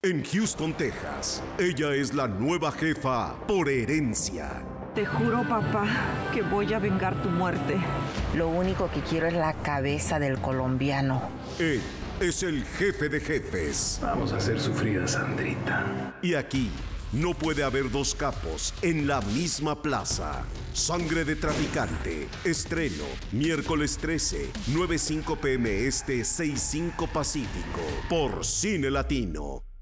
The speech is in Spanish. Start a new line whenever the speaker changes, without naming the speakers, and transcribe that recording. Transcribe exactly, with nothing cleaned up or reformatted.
En Houston, Texas, ella es la nueva jefa por herencia.
Te juro, papá, que voy a vengar tu muerte.
Lo único que quiero es la cabeza del colombiano.
Él es el jefe de jefes.
Vamos a hacer sufrir a Sandrita.
Y aquí no puede haber dos capos en la misma plaza. Sangre de traficante. Estreno miércoles trece, nueve cinco p m este, seis cinco Pacífico. Por Cine Latino.